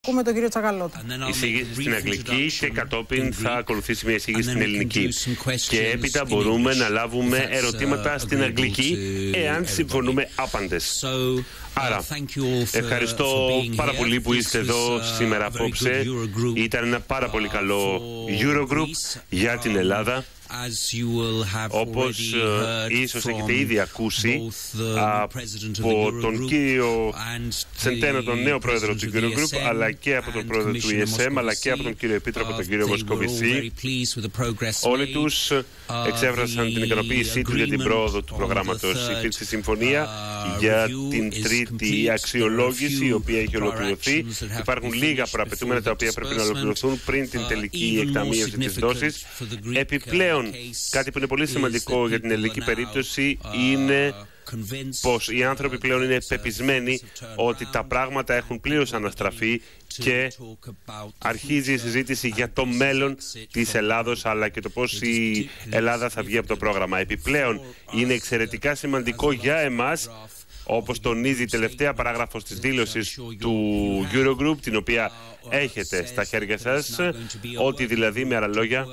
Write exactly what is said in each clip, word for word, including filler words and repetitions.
Ακούμε τον κύριο Τσακαλώτο. Εισήγηση στην αγγλική και κατόπιν θα ακολουθήσει μια εισήγηση στην ελληνική. Και έπειτα μπορούμε να λάβουμε ερωτήματα στην αγγλική, εάν συμφωνούμε άπαντες. Άρα, ευχαριστώ πάρα πολύ που είστε εδώ σήμερα απόψε. Ήταν ένα πάρα πολύ καλό Eurogroup για την Ελλάδα. Όπως uh, ίσως έχετε ήδη ακούσει από τον κύριο Σεντένο, τον νέο πρόεδρο του Eurogroup, αλλά και από τον πρόεδρο του ι ες εμ, αλλά και από τον κύριο Επίτροπο, τον κύριο Μοσκοβισή. Όλοι τους εξέφρασαν την ικανοποίησή τους για την πρόοδο του προγράμματος. Υπήρξε συμφωνία για την τρίτη αξιολόγηση, η οποία έχει ολοκληρωθεί. Υπάρχουν λίγα προαπαιτούμενα τα οποία πρέπει να ολοκληρωθούν πριν την τελική εκταμείευση της δόσης. Επιπλέον, κάτι που είναι πολύ σημαντικό για την ελληνική περίπτωση είναι πως οι άνθρωποι πλέον είναι πεπισμένοι ότι τα πράγματα έχουν πλήρως αναστραφεί και αρχίζει η συζήτηση για το μέλλον της Ελλάδος, αλλά και το πώς η Ελλάδα θα βγει από το πρόγραμμα. Επιπλέον, είναι εξαιρετικά σημαντικό για εμάς, όπως τονίζει η τελευταία παράγραφος της δήλωσης του Eurogroup, την οποία έχετε στα χέρια σας, ότι δηλαδή, με άλλα λόγια,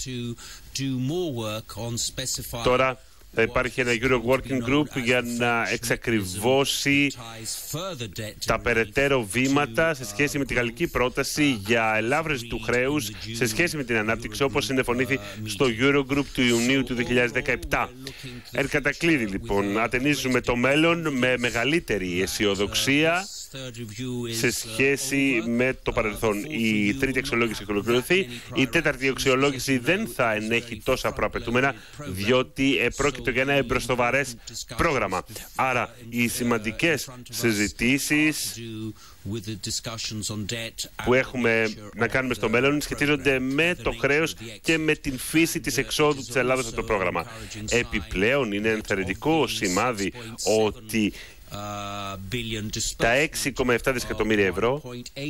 τώρα θα υπάρχει ένα Euro Working Group για να εξακριβώσει τα περαιτέρω βήματα σε σχέση με τη γαλλική πρόταση για ελάφρυνση του χρέους σε σχέση με την ανάπτυξη, όπως συνεφωνήθη στο Eurogroup του Ιουνίου του δύο χιλιάδες δεκαεπτά. Εν κατακλείδη, λοιπόν, ατενίζουμε το μέλλον με μεγαλύτερη αισιοδοξία σε σχέση με το παρελθόν. Η τρίτη αξιολόγηση έχει ολοκληρωθεί. Η τέταρτη αξιολόγηση δεν θα ενέχει τόσα προαπαιτούμενα, διότι πρόκειται για ένα εμπροστοβαρές πρόγραμμα. Άρα, οι σημαντικές συζητήσεις που έχουμε να κάνουμε στο μέλλον σχετίζονται με το χρέος και με την φύση της εξόδου της Ελλάδας από το πρόγραμμα. Επιπλέον, είναι ενθαρρυντικό σημάδι ότι τα έξι κόμμα επτά δισεκατομμύρια ευρώ,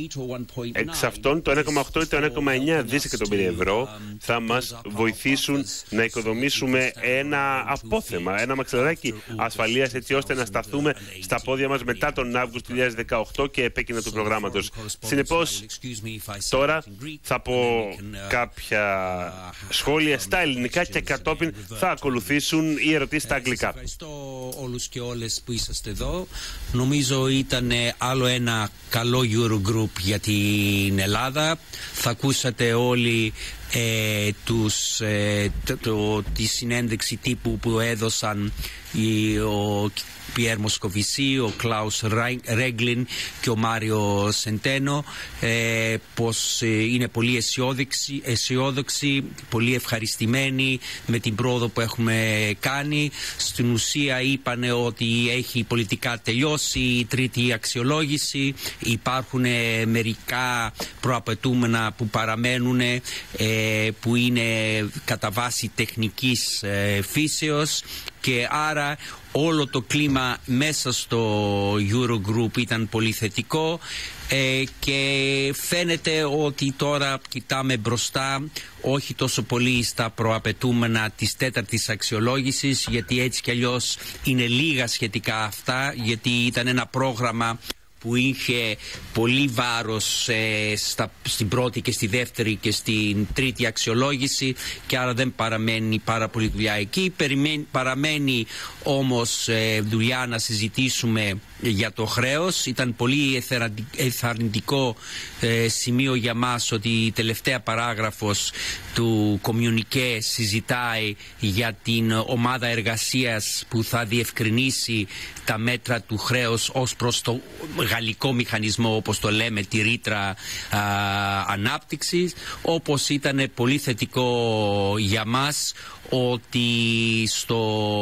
εξ αυτών το ένα κόμμα οκτώ ή το ένα κόμμα εννιά δισεκατομμύρια ευρώ θα μας βοηθήσουν να οικοδομήσουμε ένα απόθεμα, ένα μαξιλαράκι ασφαλείας, έτσι ώστε να σταθούμε στα πόδια μας μετά τον Αύγουστο του δύο χιλιάδες δεκαοκτώ και επέκεινα του προγράμματος. Συνεπώς, τώρα θα πω κάποια σχόλια στα ελληνικά και κατόπιν θα ακολουθήσουν οι ερωτήσεις στα αγγλικά. Ευχαριστώ όλους και όλες που είσαστε εδώ. Νομίζω ήταν άλλο ένα καλό Eurogroup για την Ελλάδα. Θα ακούσατε όλοι ε, τους, ε, το, το, τη συνέντευξη τύπου που έδωσαν οι, ο Πιέρ Μοσκοβισή, ο Κλάους Ρέγκλιν και ο Μάριο Σεντένο, ε, πως είναι πολύ αισιόδοξοι, αισιόδοξοι, πολύ ευχαριστημένοι με την πρόοδο που έχουμε κάνει. Στην ουσία είπανε ότι έχει πολιτικά τελειώσει η τρίτη αξιολόγηση. Υπάρχουν μερικά προαπαιτούμενα που παραμένουν, ε, που είναι κατά βάση τεχνικής ε, φύσεως, και άρα όλο το κλίμα μέσα στο Eurogroup ήταν πολύ θετικό, ε, και φαίνεται ότι τώρα κοιτάμε μπροστά, όχι τόσο πολύ στα προαπαιτούμενα της τέταρτης αξιολόγησης, γιατί έτσι κι αλλιώς είναι λίγα σχετικά αυτά, γιατί ήταν ένα πρόγραμμα που είχε πολύ βάρος ε, στα, στην πρώτη και στη δεύτερη και στην τρίτη αξιολόγηση, και άρα δεν παραμένει πάρα πολύ δουλειά εκεί. Περιμένει, παραμένει όμως ε, δουλειά να συζητήσουμε για το χρέος. Ήταν πολύ εθαρρυντικό ε, σημείο για μας ότι η τελευταία παράγραφος του κομμιουνικέ συζητάει για την ομάδα εργασίας που θα διευκρινίσει τα μέτρα του χρέους ως προς το γαλλικό μηχανισμό, όπως το λέμε, τη ρήτρα α, ανάπτυξης. Όπως ήταν πολύ θετικό για μας ότι στο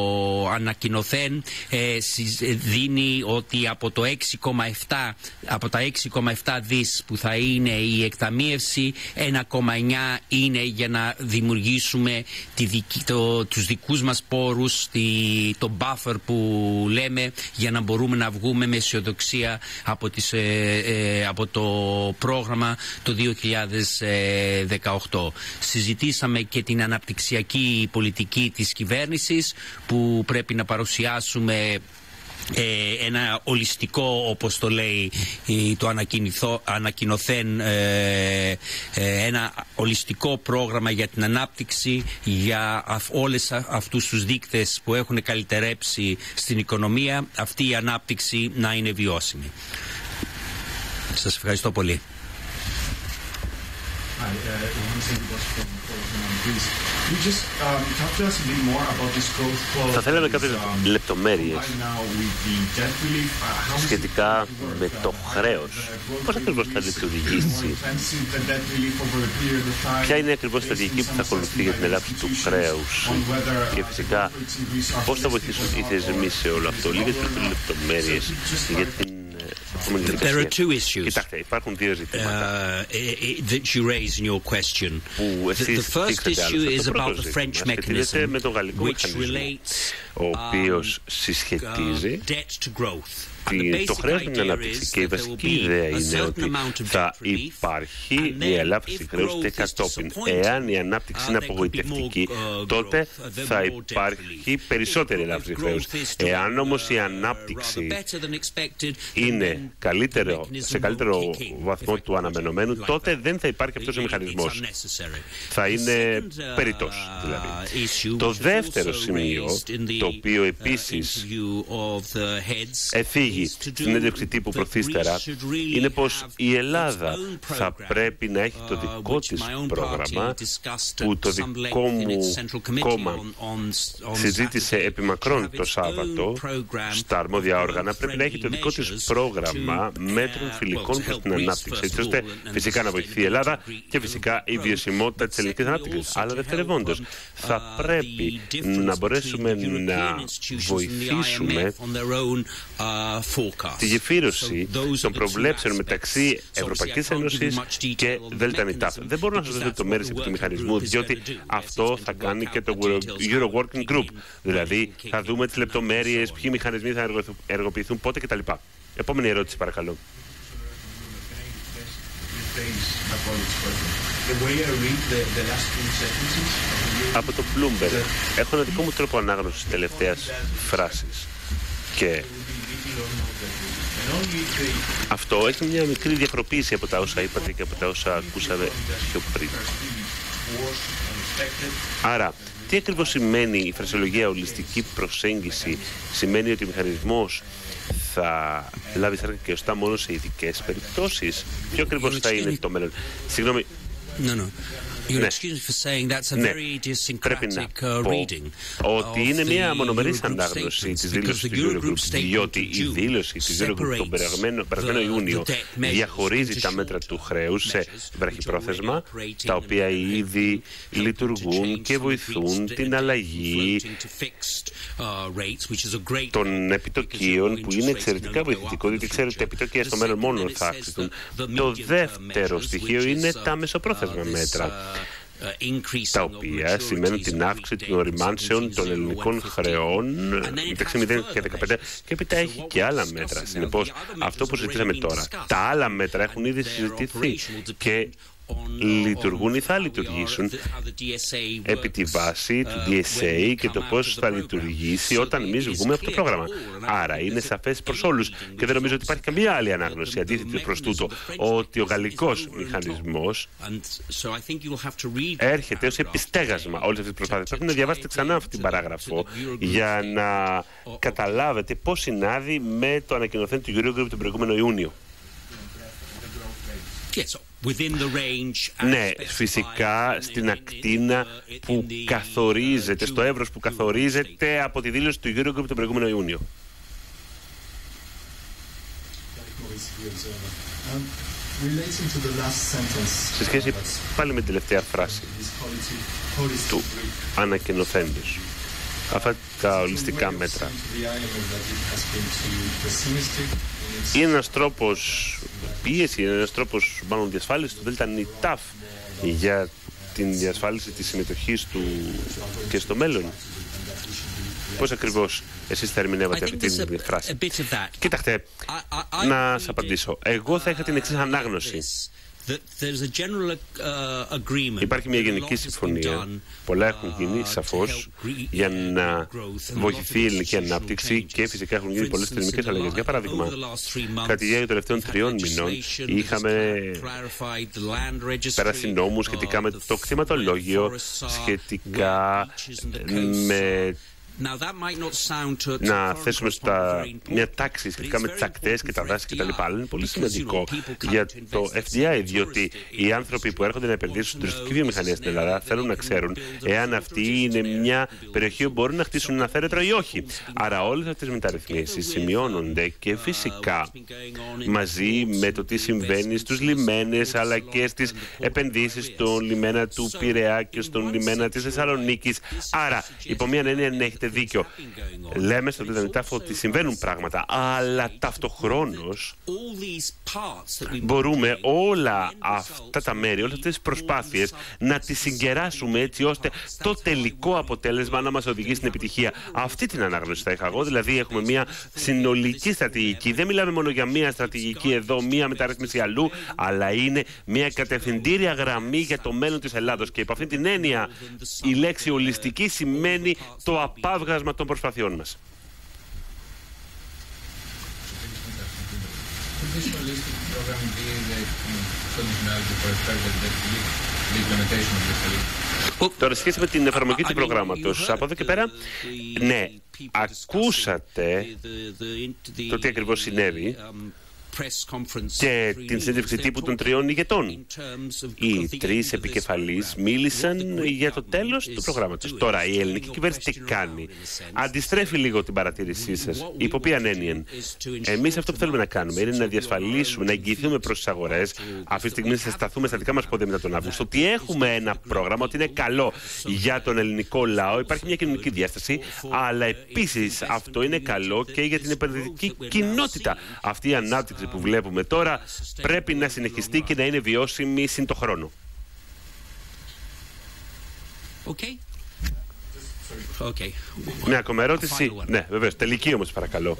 ανακοινωθέν ε, δίνει ότι από, το έξι κόμμα επτά, από τα έξι κόμμα επτά δις που θα είναι η εκταμείευση, ένα κόμμα εννιά είναι για να δημιουργήσουμε τη δική, το, τους δικούς μας πόρους, τη, το buffer που λέμε, για να μπορούμε να βγούμε με αισιοδοξία από, τις, ε, ε, από το πρόγραμμα το δύο χιλιάδες δεκαοκτώ. Συζητήσαμε και την αναπτυξιακή πολιτική της κυβέρνησης, που πρέπει να παρουσιάσουμε ε, ένα ολιστικό, όπως το λέει το ανακοινωθέν, ε, ε, ένα ολιστικό πρόγραμμα για την ανάπτυξη, για όλες αυτούς τους δείκτες που έχουν καλυτερέψει στην οικονομία, αυτή η ανάπτυξη να είναι βιώσιμη. Σας ευχαριστώ πολύ. Θα θέλαμε κάποιες λεπτομέρειες σχετικά με το χρέος. Πώς ακριβώς θα λειτουργήσει, ποια είναι ακριβώς η στρατηγική που θα ακολουθεί για την ελάφρυνση του χρέους και φυσικά πώς θα βοηθήσουν οι θεσμοί σε όλο αυτό. Λίγες λεπτομέρειες για την There are two issues Κοιτάξτε, υπάρχουν δύο ζητήματα uh, that you raise in your question. που the, the first issue is about the French mechanism, με τον γαλλικό which μηχανισμό, relates ο οποίος um, συσχετίζει uh, debt to growth. το χρέος με την ανάπτυξη, και η βασική ιδέα είναι ότι θα υπάρχει μια ελάφρυνση χρέους και κατόπιν, εάν η ανάπτυξη είναι απογοητευτική, τότε θα υπάρχει περισσότερη ελάφρυνση χρέους. Εάν όμως η ανάπτυξη είναι καλύτερο, σε καλύτερο βαθμό του αναμενωμένου, τότε δεν θα υπάρχει αυτός ο μηχανισμός. Θα είναι περιττός δηλαδή. Το δεύτερο σημείο, το οποίο επίσης εφήγει στην έντευξη τύπου προθύστερα, είναι πως η Ελλάδα θα πρέπει να έχει το δικό της πρόγραμμα, που το δικό μου κόμμα συζήτησε επιμακρών το Σάββατο στα αρμόδια όργανα. Πρέπει να έχει το δικό της πρόγραμμα μέτρων φιλικών προς την ανάπτυξη, έτσι ώστε φυσικά να βοηθεί η Ελλάδα και φυσικά η βιωσιμότητα της ελληνικής ανάπτυξης. Αλλά δευτερευόντως, θα πρέπει να μπορέσουμε να βοηθήσουμε τη γεφύρωση των προβλέψεων μεταξύ Ευρωπαϊκής Ένωσης και ΔΝΤ. Δεν μπορώ να σας δώσω λεπτομέρειες επί του μηχανισμού, διότι αυτό θα κάνει και το Euro Working Group. Δηλαδή, θα δούμε τις λεπτομέρειες, ποιοι μηχανισμοί θα εργοποιηθούν, πότε κτλ. Επόμενη ερώτηση, παρακαλώ. Από το Bloomberg έχω ένα δικό μου τρόπο ανάγνωσης της τελευταίας φράσης και αυτό έχει μια μικρή διαφοροποίηση από τα όσα είπατε και από τα όσα ακούσαμε πιο πριν. Άρα, τι ακριβώς σημαίνει η φρασιολογία ολιστική προσέγγιση? Σημαίνει ότι ο μηχανισμός θα λάβει σάρκα και οστά μόνο σε ειδικές περιπτώσεις? Ποιο ακριβώς θα είναι το μέλλον? Συγγνώμη. No, no. Ναι. Ναι. Πρέπει να πω ότι είναι μια μονομερής ανάγνωση της δήλωσης του Eurogroup, διότι η δήλωση της Eurogroup τον περασμένο Ιούνιο διαχωρίζει τα μέτρα του χρέους σε βραχυπρόθεσμα, τα οποία ήδη λειτουργούν και βοηθούν την αλλαγή των επιτοκίων, που είναι εξαιρετικά βοηθητικό, διότι ξέρετε τα επιτόκια στο μέλλον μόνο θα αυξηθούν. Το δεύτερο στοιχείο είναι τα μεσοπρόθεσμα μέτρα, τα οποία σημαίνουν την αύξηση των οριμάνσεων των ελληνικών χρεών μεταξύ μηδέν και δεκαπέντε, και έπειτα έχει και άλλα μέτρα. Συνεπώς, αυτό που συζητήσαμε τώρα, τα άλλα μέτρα έχουν ήδη συζητηθεί και λειτουργούν ή θα λειτουργήσουν επί τη βάση του ντι ες έι και το πώς θα λειτουργήσει όταν εμείς βγούμε από το πρόγραμμα. Άρα είναι σαφές προς όλους και δεν νομίζω ότι υπάρχει καμία άλλη ανάγνωση αντίθετη προς τούτο, ότι ο γαλλικός μηχανισμός έρχεται ως επιστέγασμα όλες αυτές τις προσπάθειες. Πρέπει να διαβάσετε ξανά αυτή την παράγραφο για να καταλάβετε πώς συνάδει με το ανακοινωθέν του Eurogroup τον προηγούμενο Ιούνιο. Ναι, φυσικά στην ακτίνα που καθορίζεται, στο εύρος που καθορίζεται από τη δήλωση του Eurogroup τον προηγούμενο Ιούνιο. Σε σχέση πάλι με την τελευταία φράση του ανακοινωθέντος, αυτά τα ολιστικά μέτρα είναι ένας τρόπος πίεση, είναι ένας τρόπος μάλλον διασφάλισης του ΔΝΤ για την διασφάλιση της συμμετοχής του και στο μέλλον. Πώς ακριβώς εσείς θα ερμηνεύατε αυτή την φράση? Κοίταξτε, να σας απαντήσω. Εγώ θα είχα την εξής ανάγνωση. Υπάρχει μια γενική συμφωνία. Πολλά έχουν γίνει σαφώς για να βοηθηθεί η ελληνική ανάπτυξη και φυσικά έχουν γίνει πολλές θεσμικές αλλαγές. Για παράδειγμα, κατά τη διάρκεια των τελευταίων τριών μηνών είχαμε πέρασει νόμους σχετικά με το κτηματολόγιο, σχετικά με να θέσουμε στα μια τάξη σχετικά με τις ακτές και τα δάση κτλ. Αλλά είναι πολύ σημαντικό για το εφ ντι άι, διότι οι άνθρωποι που έρχονται να επενδύσουν στην τουριστική βιομηχανία στην Ελλάδα θέλουν να ξέρουν εάν αυτή είναι μια περιοχή που μπορούν να χτίσουν ένα θέρετρο ή όχι. Άρα όλες αυτές τις μεταρρυθμίσεις σημειώνονται και φυσικά μαζί με το τι συμβαίνει στους λιμένες αλλά και στις επενδύσεις στον λιμένα του Πειραιά και στον λιμένα της Θεσσαλονίκης. Άρα, υπό μία έννοια, ναι, έχετε δίκιο. Λέμε στον Τετανιτάφο ότι συμβαίνουν πράγματα, αλλά ταυτοχρόνως μπορούμε όλα αυτά τα μέρη, όλες αυτές τις προσπάθειες να τις συγκεράσουμε έτσι ώστε το τελικό αποτέλεσμα να μας οδηγεί στην επιτυχία. Αυτή την ανάγνωση θα είχα εγώ, δηλαδή έχουμε μια συνολική στρατηγική. Δεν μιλάμε μόνο για μια στρατηγική εδώ, μια μεταρρύθμιση αλλού, αλλά είναι μια κατευθυντήρια γραμμή για το μέλλον της Ελλάδος. Και υπό αυτή την έννοια η λέξη ολιστική σημαίνει το απάβγασμα των προσπαθειών μας. Τώρα, σχέση με την εφαρμογή του προγράμματος, από εδώ και πέρα, ναι, ακούσατε το τι ακριβώς συνέβη και την συνέντευξη τύπου των τριών ηγετών. Οι τρεις επικεφαλείς μίλησαν για το τέλος του προγράμματος. Τώρα, η ελληνική κυβέρνηση τι κάνει? Αντιστρέφει λίγο την παρατήρησή σας. Υπό ποιαν έννοια? Εμείς αυτό που θέλουμε να κάνουμε είναι να διασφαλίσουμε, να εγγυηθούμε προς τις αγορές. Αυτή τη στιγμή θα σταθούμε στα δικά μας πόδια μετά τον Αύγουστο. Ότι έχουμε ένα πρόγραμμα, ότι είναι καλό για τον ελληνικό λαό. Υπάρχει μια κοινωνική διάσταση, αλλά επίσης αυτό είναι καλό και για την επενδυτική κοινότητα. Αυτή η ανάπτυξη που βλέπουμε τώρα πρέπει να συνεχιστεί και να είναι βιώσιμη συν το χρόνο. Okay. Okay. Μια ακόμα ερώτηση? Ναι, βεβαίως. Τελική όμως, παρακαλώ.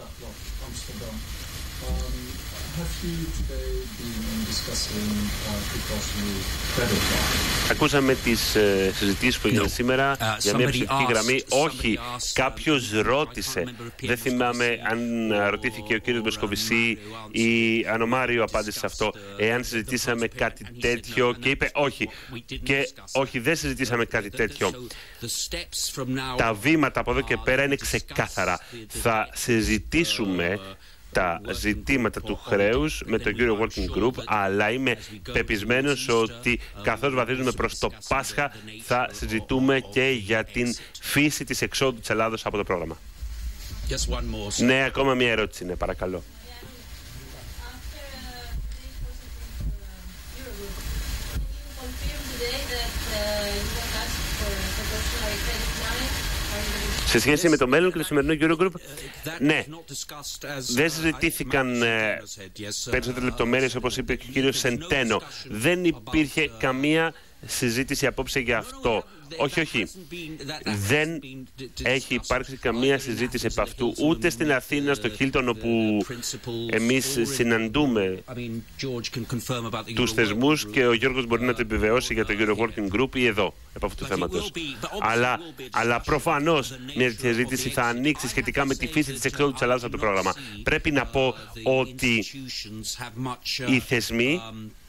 Ακούσαμε τις ε, συζητήσεις που έγιναν no. σήμερα uh, για μια ψηφική γραμμή. Όχι, κάποιος ρώτησε. Δεν θυμάμαι αν ρωτήθηκε ο κύριος Μοσκοβισή ή αν ο Μάριο απάντησε σε αυτό. Εάν συζητήσαμε κάτι τέτοιο και είπε όχι. Και όχι, δεν συζητήσαμε κάτι τέτοιο. Τα βήματα από εδώ και πέρα είναι ξεκάθαρα. Θα συζητήσουμε τα ζητήματα του χρέους με τον κύριο Working Group, αλλά είμαι πεπισμένος ότι καθώς βαθίζουμε προς το Πάσχα θα συζητούμε και για την φύση της εξόδου της Ελλάδος από το πρόγραμμα. Ναι, ακόμα μια ερώτηση, ναι, παρακαλώ. Σε σχέση με το μέλλον και το σημερινό Eurogroup, ναι, δεν συζητήθηκαν ε, περισσότερες λεπτομέρειες, όπως είπε και ο κύριος Σεντένο. Δεν υπήρχε καμία συζήτηση απόψε για αυτό. Όχι, όχι. Δεν έχει υπάρξει καμία συζήτηση επ' αυτού, ούτε στην Αθήνα, στο Χίλτον, όπου εμείς συναντούμε τους θεσμούς και ο Γιώργος μπορεί να το επιβεβαιώσει για το Euro Working Group ή εδώ, επ' αυτού του θέματος. Αλλά, αλλά προφανώς μια τέτοια συζήτηση θα ανοίξει σχετικά με τη φύση της εξόδου της Ελλάδας από το πρόγραμμα. Πρέπει να πω ότι οι θεσμοί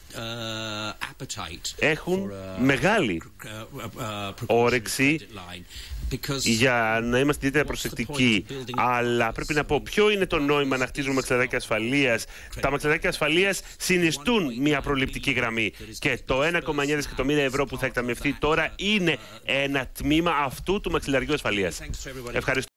έχουν μεγάλη όρεξη για να είμαστε ιδιαίτερα προσεκτικοί. Αλλά πρέπει να πω ποιο είναι το νόημα να χτίζουμε μαξιλαράκια ασφαλείας. Τα μαξιλαράκια ασφαλείας συνιστούν μια προληπτική γραμμή. Και το ένα κόμμα εννιά δισεκατομμύρια ευρώ που θα εκταμιευθεί τώρα είναι ένα τμήμα αυτού του μαξιλαριού ασφαλείας. Ευχαριστώ.